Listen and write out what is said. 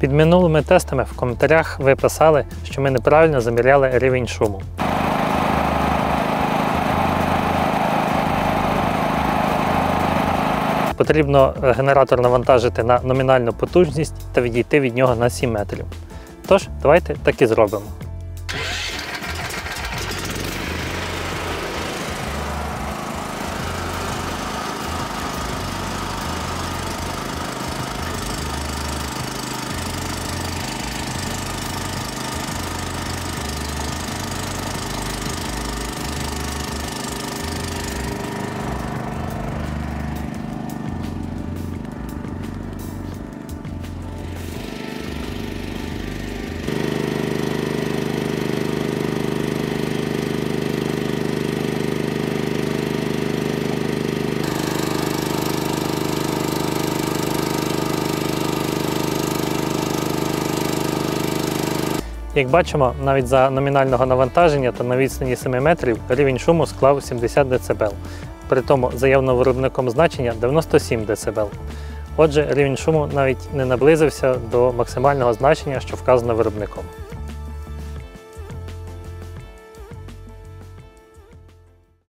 Під минулими тестами в коментарях ви писали, що ми неправильно заміряли рівень шуму. Потрібно генератор навантажити на номінальну потужність та відійти від нього на 7 метрів. Тож, давайте так і зробимо. Як бачимо, навіть за номінального навантаження та на відстані 7 метрів рівень шуму склав 70 дБ. При тому заявленого виробником значення 97 дБ. Отже, рівень шуму навіть не наблизився до максимального значення, що вказано виробником.